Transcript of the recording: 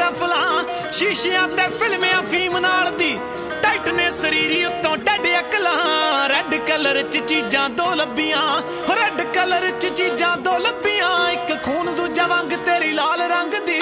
रफलां शीशियां ते फिल्मियां फीम नाल दी टाइट ने शरीरी उत्तों डैड अकलां रेड कलर च चीजां दो लब्बियां रेड कलर च चीजां दो लब्बियां एक खून दूजा वंग तेरी लाल रंग दी